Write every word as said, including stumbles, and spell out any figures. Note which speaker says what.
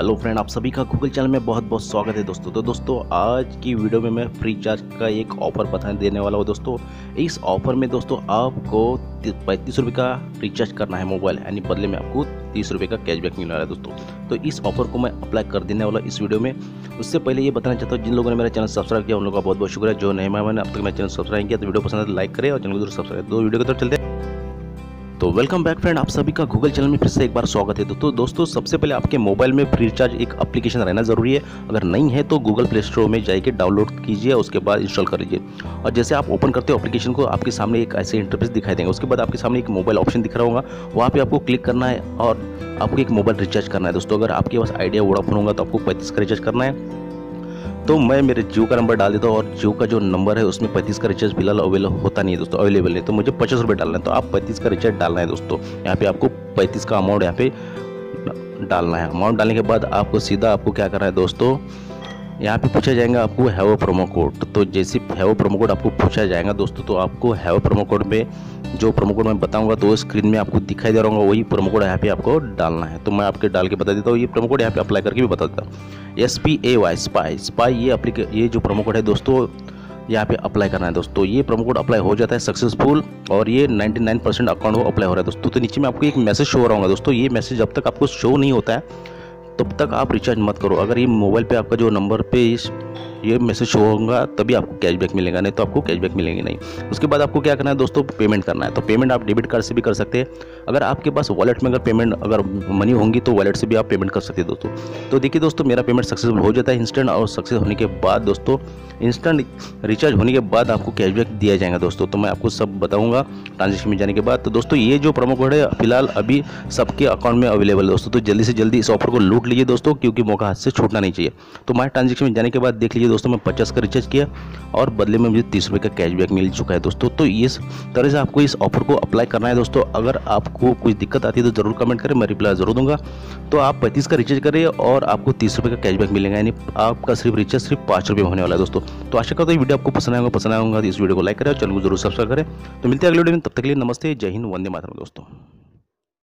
Speaker 1: Hello friend, आप सभी का गूगल चैनल में बहुत बहुत स्वागत है दोस्तों। तो दोस्तों आज की वीडियो में मैं फ्री चार्ज का एक ऑफ़र बताने देने वाला हूँ दोस्तों। इस ऑफ़र में दोस्तों आपको पैंतीस रुपये का रिचार्ज करना है मोबाइल, यानी बदले में आपको तीस रुपये का कैशबैक मिल रहा है दोस्तों। तो इस ऑफ़र को मैं अप्लाई कर देने वाला इस वीडियो में। उससे पहले ये बताना चाहता हूँ, जिन लोगों ने मेरा चैनल सब्सक्राइब किया उन लोगों का बहुत बहुत शुक्रिया। जो नए मेहमान ने अब तक मेरा चैनल सब्सक्राइब किया तो वीडियो पसंद है तो लाइक करें और चैनल को जरूर सब्सक्राइब। तो वीडियो की तरफ चलते हैं। तो वेलकम बैक फ्रेंड, आप सभी का गूगल चैनल में फिर से एक बार स्वागत है। तो दोस्तों सबसे पहले आपके मोबाइल में फ्री रिचार्ज एक एप्लीकेशन रहना ज़रूरी है। अगर नहीं है तो गूगल प्ले स्टोर में जाइए, डाउनलोड कीजिए, उसके बाद इंस्टॉल कर लीजिए। और जैसे आप ओपन करते हो एप्लीकेशन को, आपके सामने एक ऐसे इंटरफेस दिखाई देंगे। उसके बाद आपके सामने एक मोबाइल ऑप्शन दिख रहा होगा, वहाँ पर आपको क्लिक करना है और आपको एक मोबाइल रिचार्ज करना है दोस्तों। अगर आपके पास आइडिया वोडाफोन होगा तो आपको पैंतीस का रिचार्ज करना है। तो मैं मेरे जियो का नंबर डाल देता हूँ और जियो का जो नंबर है उसमें पैंतीस का रिचार्ज फिलहाल अवेलेबल होता नहीं है दोस्तों, अवेलेबल नहीं। तो मुझे पचास रुपये डालना है, तो आप पैंतीस का रिचार्ज डालना है दोस्तों। यहाँ पे आपको पैंतीस का अमाउंट यहाँ पे डालना है। अमाउंट डालने के बाद आपको सीधा आपको क्या करना है दोस्तों, यहाँ पे पूछा जाएगा आपको हैव प्रोमो कोड। तो जैसे हैव प्रोमो कोड आपको पूछा जाएगा दोस्तों, तो आपको हैव प्रोमो कोड में जो प्रोमो कोड मैं बताऊंगा तो स्क्रीन में आपको दिखाई दे रहा होगा, वही प्रोमो कोड यहाँ पे आपको डालना है। तो मैं आपके डाल के बता देता हूँ। ये प्रोमो कोड यहाँ पे अप्लाई करके भी बता देता हूँ। S P A Y spy spy ये अप्लीके ये जो प्रोमो कोड है दोस्तों यहाँ पे अप्लाई करना है दोस्तों। ये प्रोमो कोड अप्लाई हो जाता है सक्सेसफुल और ये निन्यानवे परसेंट अकाउंट वो अप्लाई हो रहा है दोस्तों। तो नीचे में आपको एक मैसेज शो हो रहा होगा दोस्तों। ये मैसेज जब तक आपको शो नहीं होता है तब तक आप रिचार्ज मत करो। अगर ये मोबाइल पे आपका जो नंबर पे इस ये मैसेज शो होगा तभी आपको कैशबैक मिलेगा, नहीं तो आपको कैशबैक मिलेंगे नहीं। उसके बाद आपको क्या करना है दोस्तों, पेमेंट करना है। तो पेमेंट आप डेबिट कार्ड से भी कर सकते हैं। अगर आपके पास वॉलेट में अगर पेमेंट अगर मनी होंगी तो वॉलेट से भी आप पेमेंट कर सकते हैं दोस्तों। तो देखिए दोस्तों, मेरा पेमेंट सक्सेसफुल हो जाता है इंस्टेंट, और सक्सेस होने के बाद दोस्तों इंस्टेंट रिचार्ज होने के बाद आपको कैशबैक दिया जाएगा दोस्तों। तो मैं आपको सब बताऊँगा ट्रांजेक्शन में जाने के बाद। तो दोस्तों ये जो प्रोमो कोड है फिलहाल अभी सबके अकाउंट में अवेलेबल है दोस्तों। तो जल्दी से जल्दी इस ऑफर को लूट लीजिए दोस्तों, क्योंकि मौका हाथ से छूटना नहीं चाहिए। तो माय ट्रांजेक्शन में जाने के बाद देख लीजिए दोस्तों, मैं पचास का रिचार्ज किया और बदले में मुझे तीस रुपये का कैशबैक मिल चुका है दोस्तों। तो इस तरह से आपको इस ऑफर को अप्लाई करना है दोस्तों। अगर आपको कुछ दिक्कत आती है तो जरूर कमेंट करें, मैं रिप्लाई जरूर दूंगा। तो आप पैंतीस का रिचार्ज करें और आपको तीस रुपये का कैशबैक मिलेगा, यानी आपका सिर्फ रिचार्ज सिर्फ पाँच रुपये होने वाला है दोस्तों। तो आशा करता हूँ वीडियो आपको पसंद आएगा पसंद आएगा तो इस वीडियो को लाइक करें और चैनल को जरूर सब्सक्राइब करें। तो मिलते हैं अगले वीडियो में, तब तक के लिए नमस्ते, जय हिंद, वंदे मातरम दोस्तों।